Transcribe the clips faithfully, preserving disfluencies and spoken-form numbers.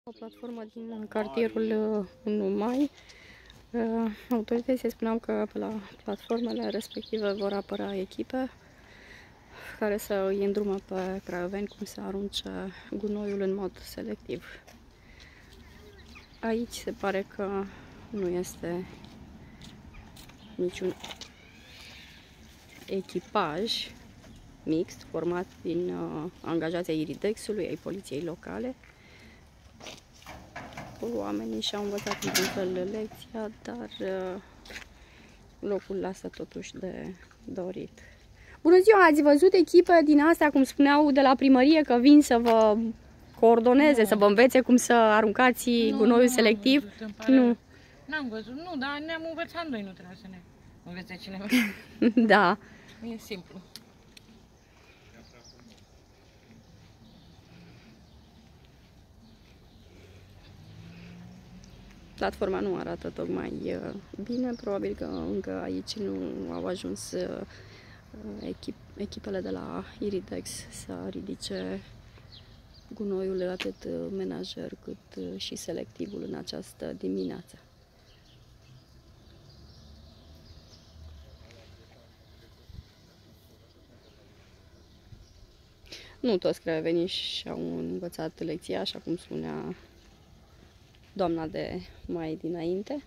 O platformă din cartierul unu Mai. Autoritățile spuneau că pe la platformele respective vor apărea echipe care să îi îndrumă pe craioveni cum să arunce gunoiul în mod selectiv. Aici se pare că nu este niciun echipaj mixt format din uh, angajații Iridexului, ai poliției locale. Oamenii și-au învățat într-un fel lecția, dar uh, locul lasă totuși de dorit. Bună ziua! Ați văzut echipe din astea, cum spuneau de la primărie, că vin să vă coordoneze, nu. Să vă învețe cum să aruncați nu, gunoiul nu selectiv? Văzut, nu. N-am văzut, nu, dar ne-am învățat noi, nu trebuie să ne învețe cineva. Da. E simplu. Platforma nu arată tocmai bine, probabil că încă aici nu au ajuns echip, echipele de la Iridex să ridice gunoiul atât menajer cât și selectivul în această dimineață. Nu toți craiovenii și-au învățat lecția, așa cum spunea doamna de mai dinainte.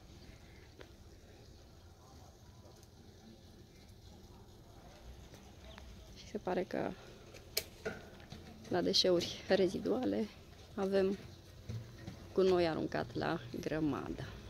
Și se pare că la deșeuri reziduale avem gunoi aruncat la grămadă.